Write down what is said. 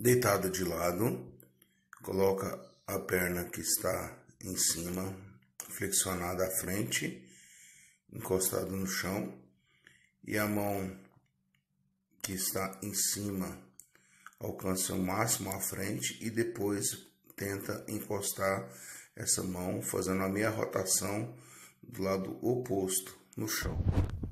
Deitado de lado, coloca a perna que está em cima, flexionada à frente, encostado no chão, e a mão que está em cima alcança o máximo à frente e depois tenta encostar essa mão fazendo a meia rotação do lado oposto no chão.